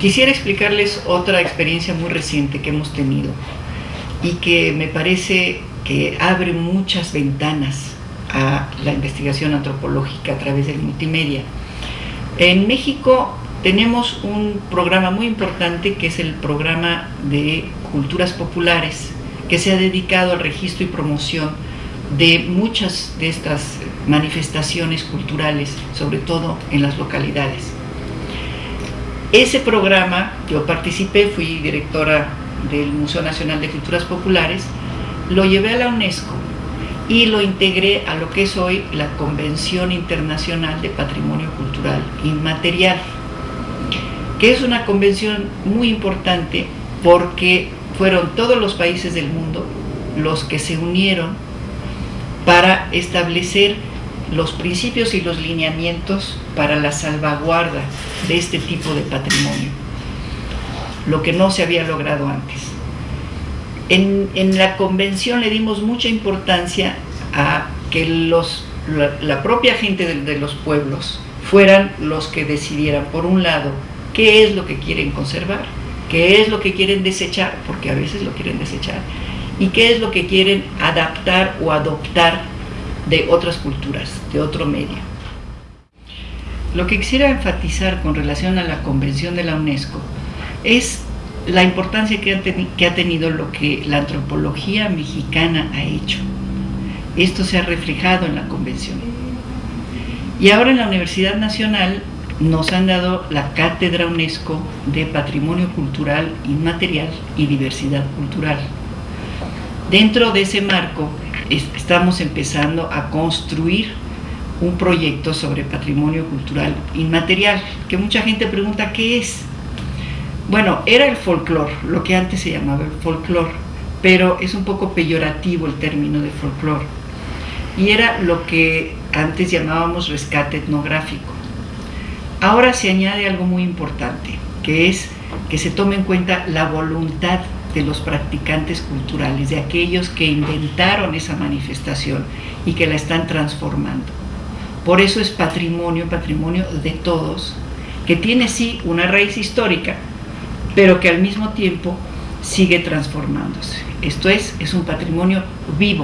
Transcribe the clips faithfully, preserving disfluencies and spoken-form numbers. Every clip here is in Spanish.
Quisiera explicarles otra experiencia muy reciente que hemos tenido y que me parece que abre muchas ventanas a la investigación antropológica a través del multimedia. En México tenemos un programa muy importante que es el programa de culturas populares, que se ha dedicado al registro y promoción de muchas de estas manifestaciones culturales, sobre todo en las localidades. Ese programa, yo participé, fui directora del Museo Nacional de Culturas Populares, lo llevé a la UNESCO y lo integré a lo que es hoy la Convención Internacional de Patrimonio Cultural Inmaterial, que es una convención muy importante porque fueron todos los países del mundo los que se unieron para establecer los principios y los lineamientos para la salvaguarda de este tipo de patrimonio, lo que no se había logrado antes. En, en la convención le dimos mucha importancia a que los, la, la propia gente de, de los pueblos fueran los que decidieran, por un lado, qué es lo que quieren conservar, qué es lo que quieren desechar, porque a veces lo quieren desechar, y qué es lo que quieren adaptar o adoptar de otras culturas, de otro medio. Lo que quisiera enfatizar con relación a la Convención de la UNESCO es la importancia que ha, ten, que ha tenido lo que la antropología mexicana ha hecho. Esto se ha reflejado en la Convención. Y ahora en la Universidad Nacional nos han dado la Cátedra UNESCO de Patrimonio Cultural Inmaterial y Diversidad Cultural. Dentro de ese marco estamos empezando a construir un proyecto sobre patrimonio cultural inmaterial, que mucha gente pregunta ¿qué es? Bueno, era el folclore, lo que antes se llamaba el folclore, pero es un poco peyorativo el término de folclore, y era lo que antes llamábamos rescate etnográfico. Ahora se añade algo muy importante, que es que se tome en cuenta la voluntad de los practicantes culturales, de aquellos que inventaron esa manifestación y que la están transformando. Por eso es patrimonio, patrimonio de todos, que tiene sí una raíz histórica, pero que al mismo tiempo sigue transformándose. Esto es, es un patrimonio vivo.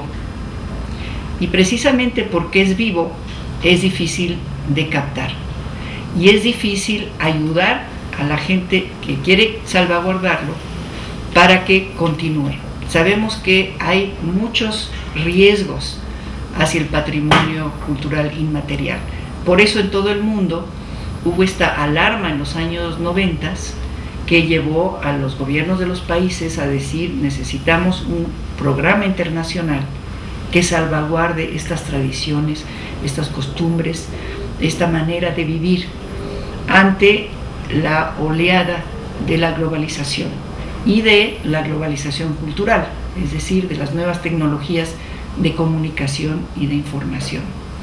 Y precisamente porque es vivo, es difícil de captar. Y es difícil ayudar a la gente que quiere salvaguardarlo para que continúe. Sabemos que hay muchos riesgos hacia el patrimonio cultural inmaterial. Por eso en todo el mundo hubo esta alarma en los años noventa que llevó a los gobiernos de los países a decir necesitamos un programa internacional que salvaguarde estas tradiciones, estas costumbres, esta manera de vivir ante la oleada de la globalización y de la globalización cultural, es decir, de las nuevas tecnologías de comunicación y de información.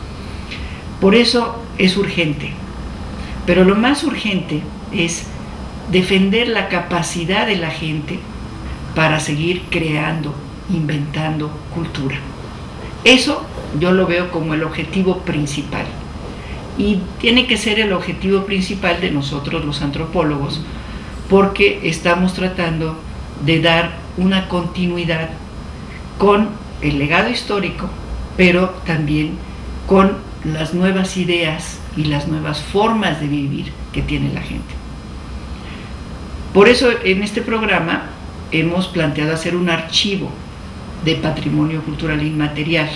Por eso es urgente, pero lo más urgente es defender la capacidad de la gente para seguir creando, inventando cultura. Eso yo lo veo como el objetivo principal y tiene que ser el objetivo principal de nosotros los antropólogos, porque estamos tratando de dar una continuidad con el legado histórico, pero también con las nuevas ideas y las nuevas formas de vivir que tiene la gente. Por eso en este programa hemos planteado hacer un archivo de patrimonio cultural inmaterial.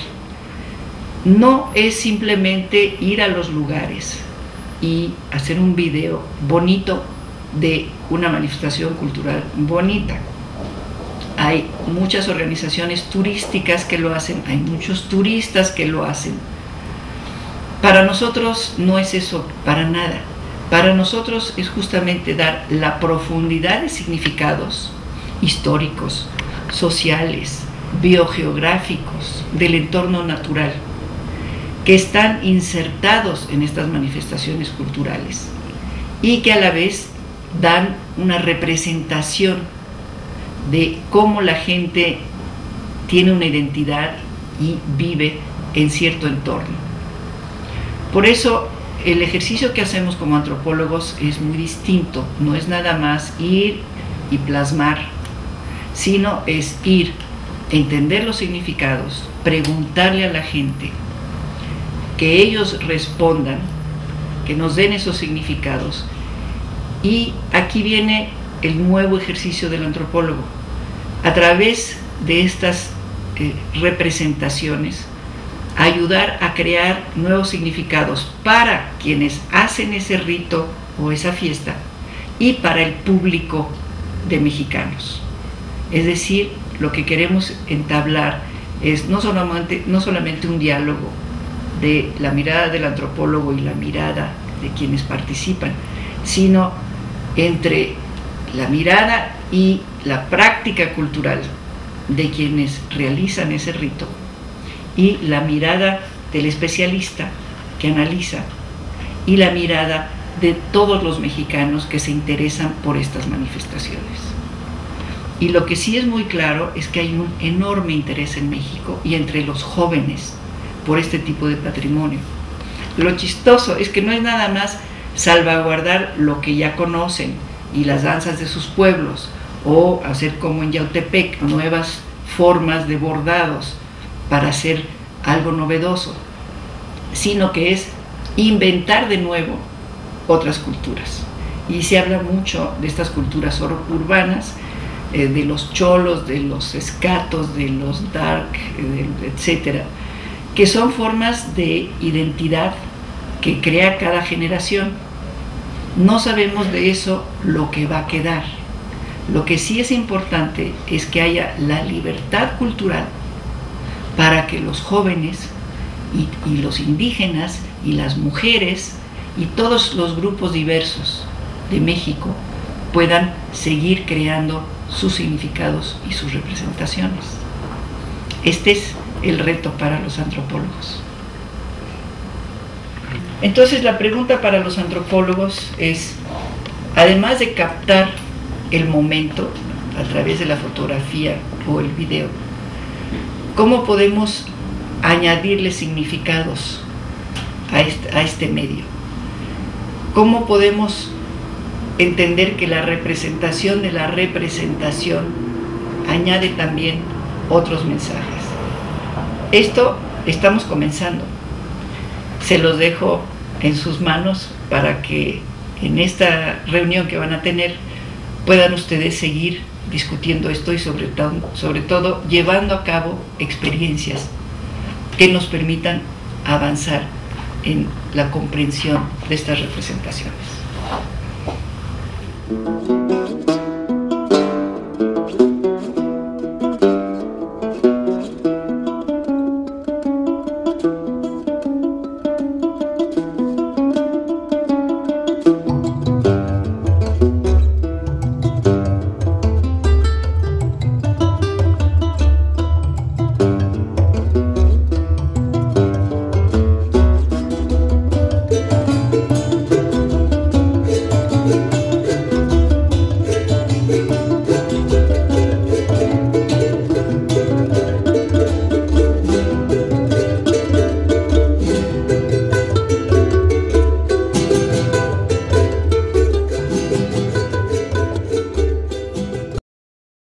No es simplemente ir a los lugares y hacer un video bonito de una manifestación cultural bonita. Hay muchas organizaciones turísticas que lo hacen, hay muchos turistas que lo hacen. Para nosotros no es eso, para nada. Para nosotros es justamente dar la profundidad de significados históricos, sociales, biogeográficos, del entorno natural, que están insertados en estas manifestaciones culturales y que a la vez dan una representación de cómo la gente tiene una identidad y vive en cierto entorno. Por eso el ejercicio que hacemos como antropólogos es muy distinto, no es nada más ir y plasmar, sino es ir, entender los significados, preguntarle a la gente, que ellos respondan, que nos den esos significados. Y aquí viene el nuevo ejercicio del antropólogo. A través de estas eh, representaciones, ayudar a crear nuevos significados para quienes hacen ese rito o esa fiesta y para el público de mexicanos. Es decir, lo que queremos entablar es no solamente, no solamente un diálogo de la mirada del antropólogo y la mirada de quienes participan, sino entre la mirada y la práctica cultural de quienes realizan ese rito y la mirada del especialista que analiza y la mirada de todos los mexicanos que se interesan por estas manifestaciones. Y lo que sí es muy claro es que hay un enorme interés en México y entre los jóvenes por este tipo de patrimonio. Lo chistoso es que no es nada más salvaguardar lo que ya conocen y las danzas de sus pueblos, o hacer como en Yautepec, nuevas formas de bordados para hacer algo novedoso, sino que es inventar de nuevo otras culturas. Y se habla mucho de estas culturas urbanas, eh, de los cholos, de los escatos, de los dark, eh, etcétera, que son formas de identidad que crea cada generación. No sabemos de eso lo que va a quedar. Lo que sí es importante es que haya la libertad cultural para que los jóvenes y, y los indígenas y las mujeres y todos los grupos diversos de México puedan seguir creando sus significados y sus representaciones. Este es el reto para los antropólogos. Entonces la pregunta para los antropólogos es, además de captar el momento a través de la fotografía o el video, ¿cómo podemos añadirle significados a este, a este medio? ¿Cómo podemos entender que la representación de la representación añade también otros mensajes? Esto estamos comenzando. Se los dejo en sus manos para que en esta reunión que van a tener puedan ustedes seguir discutiendo esto y sobre todo, sobre todo llevando a cabo experiencias que nos permitan avanzar en la comprensión de estas representaciones.